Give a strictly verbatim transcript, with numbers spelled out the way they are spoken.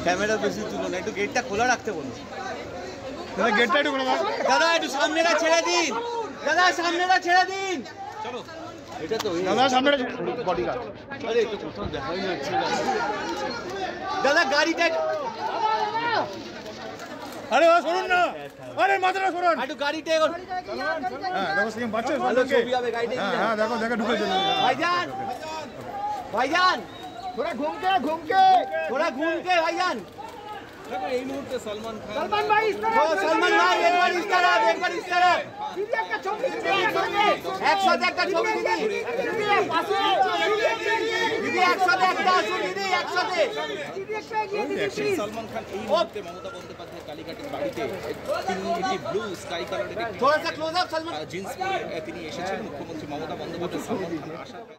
Camera বেশি তুলো না, একটু গেটটা খোলা রাখতে বলো। দাদা গেটটা একটু খোলা রাখ। দাদা একটু সামনেটা ছেড়ে দিন, দাদা সামনেটা ছেড়ে দিন। চলো এটা তো দাদা সামনেটা বডিগার্ড। আরে এটা কোথাও দেখাই যাচ্ছে না দাদা, গাড়িটা আরে বাবা শুনুন না, আরে মাথাটা সরান একটু গাড়িটা। হ্যাঁ দেখো সিএম বাচ্চা ভালো ছবি হবে গাড়িটা। হ্যাঁ হ্যাঁ দেখো দেখো ঢুকে চলে ভাইজান ভাইজান थोड़ा घूम के घूम के थोड़ा घूम के भाईजान। देखो এই মুহূর্তে सलमान खान सलमान भाई इस तरफ, ओ सलमान भाई एक बार इस तरफ, एक बार इस तरफ। दीदी একটা ছবি দিদি একসাথে একটা ছবি দিদি, দিদি পাশে দিদি একসাথে একটা আসুন, দিদি একসাথে। দিদি একটা এগিয়ে দিদি सलमान खान এই মুহূর্তে মমতা বন্দ্যোপাধ্যায় কালীঘাটের বাড়িতে তিনি একটি ব্লু স্কাই কালারের थोड़ा सा क्लोज अप सलमान। জিন্স পরে তিনি এসেছেন। মুখ্যমন্ত্রী মমতা বন্দ্যোপাধ্যায় সালমান খান আসার